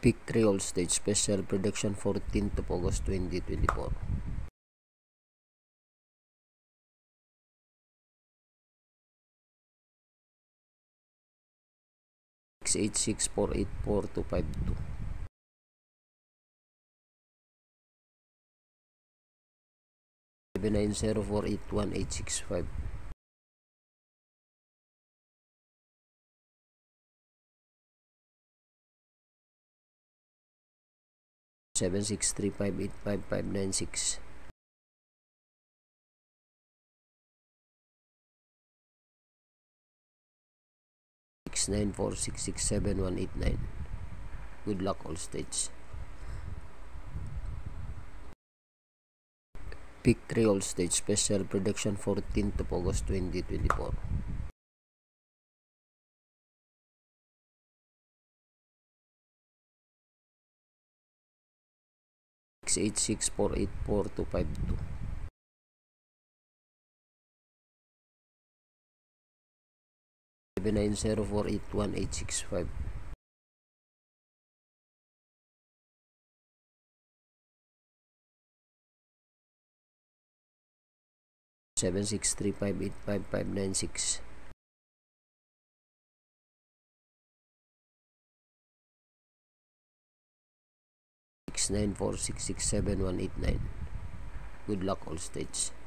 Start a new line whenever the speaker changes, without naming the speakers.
Pick 3 all stage special prediction 14th of August 2024. 686484252. 790481865. 763585596. 694667189. Good luck all stage. Pick 3 all stage special prediction 14th of August 2024. 686484252. 790481865. 763585596. 694667189. Good luck all stage.